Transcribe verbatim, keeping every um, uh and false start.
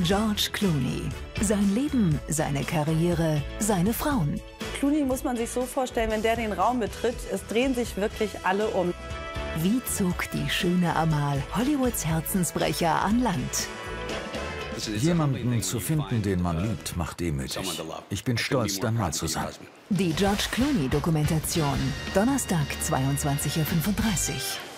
George Clooney. Sein Leben, seine Karriere, seine Frauen. Clooney muss man sich so vorstellen, wenn der den Raum betritt, es drehen sich wirklich alle um. Wie zog die schöne Amal Hollywoods Herzensbrecher an Land? Jemanden zu finden, den man liebt, macht demütig. Ich bin stolz, dein Mann zu sein. Die George Clooney-Dokumentation. Donnerstag, zweiundzwanzig Uhr fünfunddreißig.